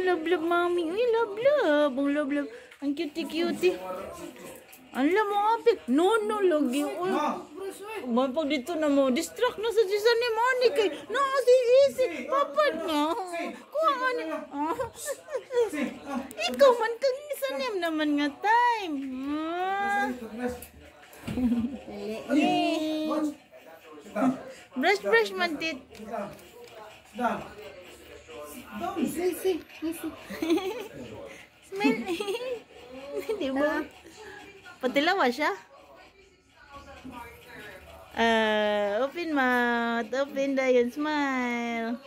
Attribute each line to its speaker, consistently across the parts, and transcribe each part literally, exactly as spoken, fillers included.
Speaker 1: love love mami. Uy, love love. Ang love love. Ang cutie-cutie. Alam mo, apik. No, no, lagi. Uy, pag dito na mo, distract na sa si Sanem. Ani kay, no, si Easy. Papad nga. Kuha nga ni. Ikaw man kang ni Sanem naman nga time. Brush, brush man, tit. Easy, easy, easy. Smile. Di ba? Patilawa siya. Uh, open mouth. Open the yun. Smile.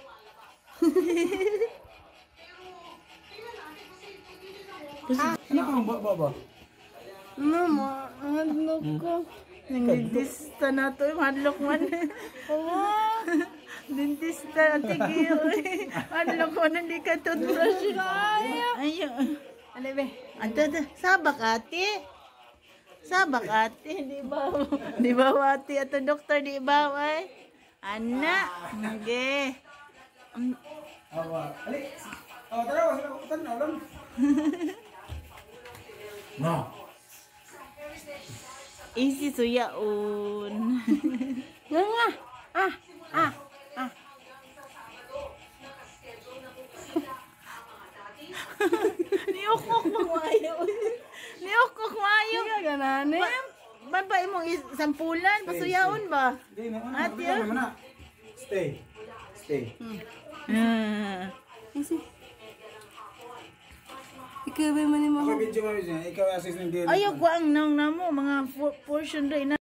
Speaker 2: Ano kang baba?
Speaker 1: Mama, hadlock ko. Nangdidista na to yung hadlock man. Oo. Dentista, tigil. Hadlock ko, hindi ka toothbrush. Ayun. Ano ba? Ate, ate. Sabak ate. Sabak ate. Di ba? Di ba ate? Ato doktor, di ba? Ay? Anak. Okay.
Speaker 2: Awa. Alik. Awa, tara. Wala ko tanaw lang. No.
Speaker 1: Easy suyaon. Nga nga. Ah. Ah. Ah. Niokok magwayo. Niokok mayo. Nga ganane. Ba ba imong sampulan pasuyaon ba? Ate.
Speaker 2: Stay. Stay.
Speaker 1: Ah.
Speaker 3: Easy. Ikaw ba man mo?
Speaker 2: Ako video mo siya. Ikaw assist ng game.
Speaker 1: Ayaw ko ang nang namo mga portion rin.